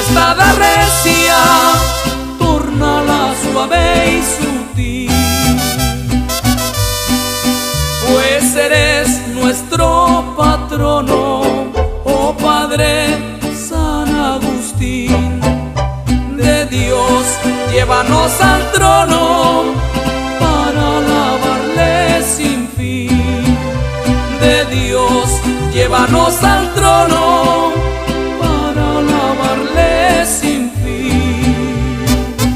espada recia, tórnala suave y sutil, pues eres nuestro patrono, oh Padre San Agustín. De Dios, llévanos al trono para alabarle sin fin. De Dios, llévanos al trono para alabarle sin fin.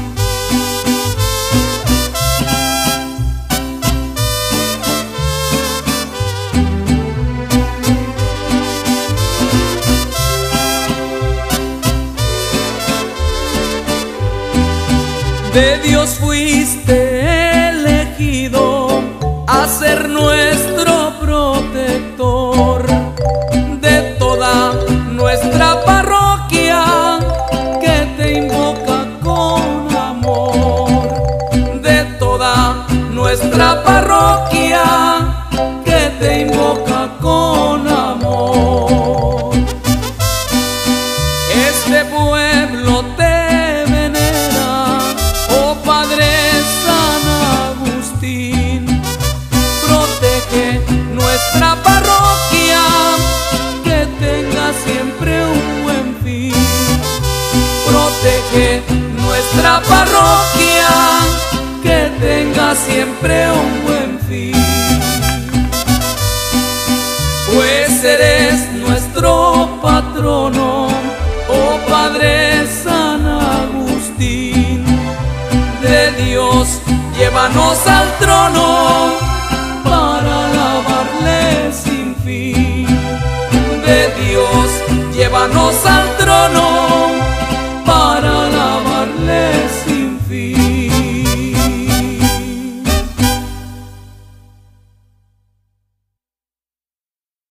De Dios fuiste elegido a ser nuestro protector, de toda nuestra parroquia que te invoca con amor, de toda nuestra parroquia que te invoca con amor. Este pueblo te venera, oh Padre San Agustín. Protege nuestra parroquia, que tenga siempre un buen fin. Protege nuestra parroquia, que tenga siempre un buen fin. Pues eres nuestro patrono, oh Padre San Agustín. De Dios, llévanos al trono para alabarle sin fin. De Dios, llévanos